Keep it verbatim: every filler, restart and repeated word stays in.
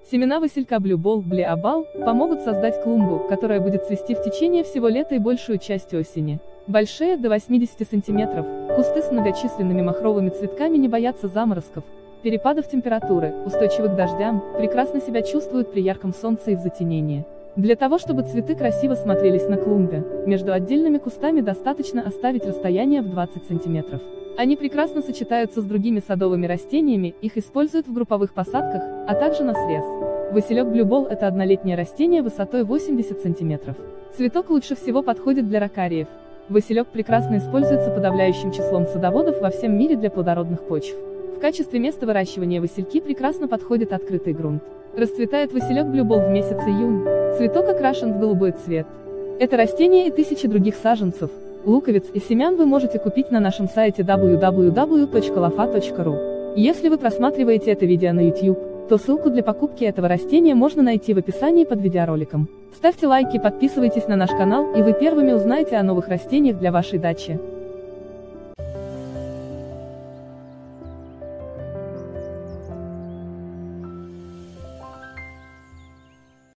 Семена василька Blue Ball Bleabal помогут создать клумбу, которая будет цвести в течение всего лета и большую часть осени. Большие, до восьмидесяти сантиметров, кусты с многочисленными махровыми цветками не боятся заморозков, перепадов температуры, устойчивы к дождям, прекрасно себя чувствуют при ярком солнце и в затенении. Для того, чтобы цветы красиво смотрелись на клумбе, между отдельными кустами достаточно оставить расстояние в двадцать сантиметров. Они прекрасно сочетаются с другими садовыми растениями, их используют в групповых посадках, а также на срез. Василек Blue Ball – это однолетнее растение высотой восемьдесят сантиметров. Цветок лучше всего подходит для ракариев. Василек прекрасно используется подавляющим числом садоводов во всем мире для плодородных почв. В качестве места выращивания васильки прекрасно подходит открытый грунт. Расцветает василек Blue Ball в месяц июнь. Цветок окрашен в голубой цвет. Это растение и тысячи других саженцев, луковиц и семян вы можете купить на нашем сайте дабл ю дабл ю дабл ю точка лофа точка ру. Если вы просматриваете это видео на YouTube, то ссылку для покупки этого растения можно найти в описании под видеороликом. Ставьте лайки, подписывайтесь на наш канал, и вы первыми узнаете о новых растениях для вашей дачи.